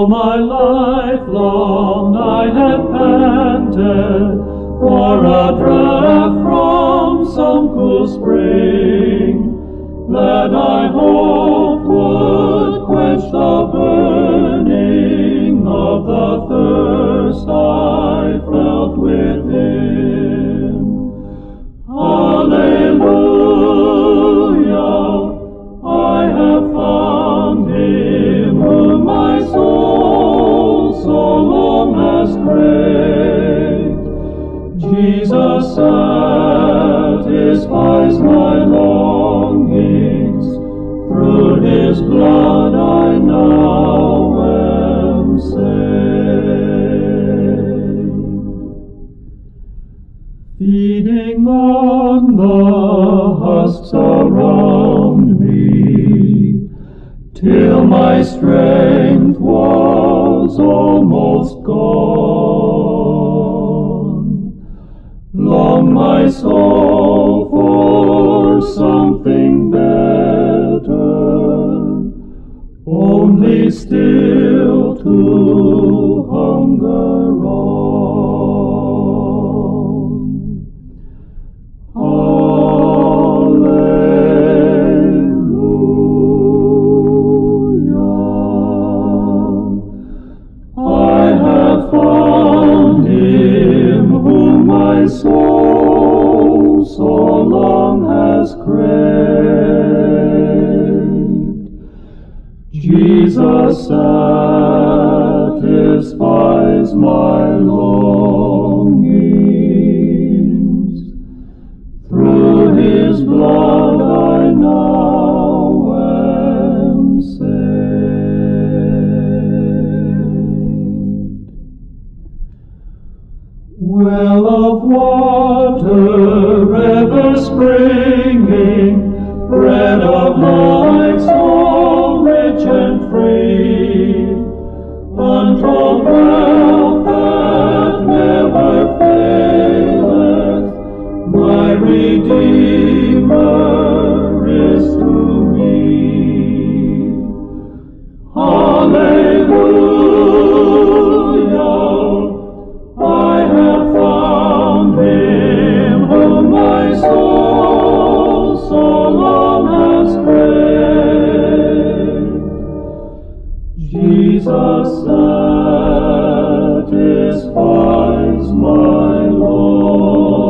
my life long I had panted for a draught from some cool spring that I hoped would quench the burning of the thirst I felt within. Alleluia, I have found him whom my soul so long has craved. Jesus satisfies my longings. Through his blood I now am saved. Feeding on the husks around me, till my strength was almost gone. Long my soul for something better, only still to hunger on. Alleluia, I have found him whom my soul so long has craved. Jesus satisfies my longings. Through his blood I now am saved. Well of water ever springing, bread of life so rich and free, untold wealth that never faileth, my Redeemer is to me. Hallelujah, I have found him whom my soul so long has craved. Jesus satisfies my longing.